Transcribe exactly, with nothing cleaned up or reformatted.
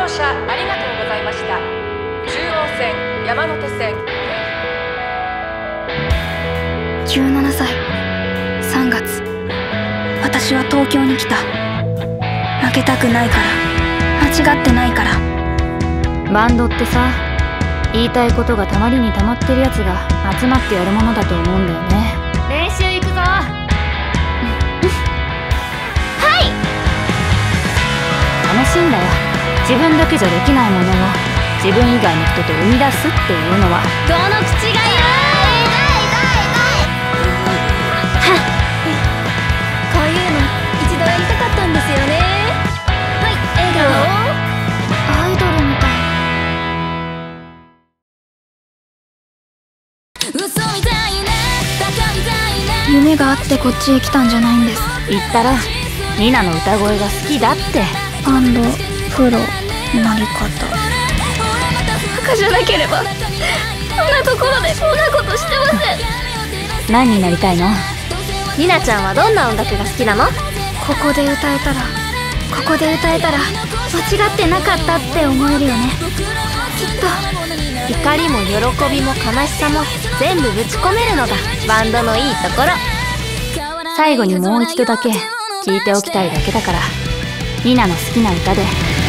車ありがとうございました。中央線、山手線。 じゅうななさい、さんがつ、私は東京に来た。負けたくないから、間違ってないから。 バンドってさ、言いたいことがたまりにたまってるやつが集まってやるものだと思うんだよね。練習行くぞ。はい。楽しいんだよ。自分だけじゃできないものを自分以外の人と生み出すっていうのは。どの口が言う。 こういうの一度やりたかったんですよね。はい、笑顔。アイドルみたい。夢があってこっちへ来たんじゃないんです。 言ったらニナの歌声が好きだって。 バンドプロなり方。バカじゃなければこんなところでこんなことしてません。 何になりたいの？ ニナちゃんはどんな音楽が好きなの？ ここで歌えたらここで歌えたら間違ってなかったって思えるよね。きっと怒りも喜びも悲しさも全部ぶち込めるのがバンドのいいところ。 最後にもう一度だけ聞いておきたいだけだから、ニナの好きな歌で